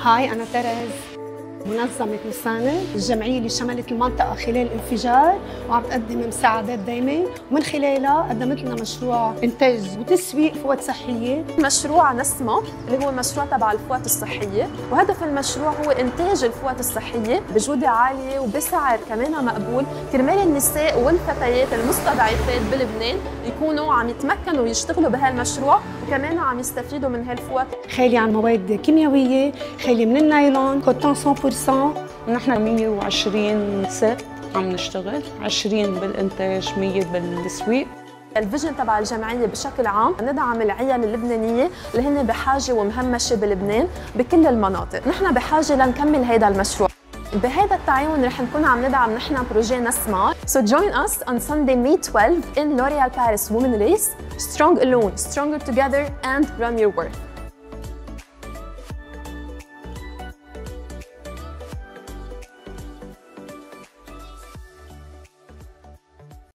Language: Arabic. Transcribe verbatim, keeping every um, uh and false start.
هاي أنا ترز، منظمة مساند، الجمعية اللي شملت المنطقة خلال الانفجار وعم تقدم مساعدات دايمة، ومن خلالها قدمت لنا مشروع إنتاج وتسويق فوط صحية. مشروع نسمة اللي هو مشروع تبع الفوط الصحية، وهدف المشروع هو إنتاج الفوط الصحية بجودة عالية وبسعر كمان مقبول، كرمال النساء والفتيات المستضعفات بلبنان يكونوا عم يتمكنوا يشتغلوا بهالمشروع وكمان عم يستفيدوا من هالفوط. خالي عن مواد كيميائية، خالي من النايلون، كوتون مية بالمية. نحن مية وعشرين ست عم نشتغل، عشرين بالإنتاج، مية بالتسويق. الفيجن تبع الجمعية بشكل عام ندعم العيال اللبنانية اللي هن بحاجة ومهمشة بلبنان بكل المناطق. نحن بحاجة لنكمل هذا المشروع. بهذا التعاون رح نكون عم ندعم نحن بروجي نسمة. So join us on Sunday May twelfth in L'Oréal Paris Women Race. Strong alone, stronger together and run your worth.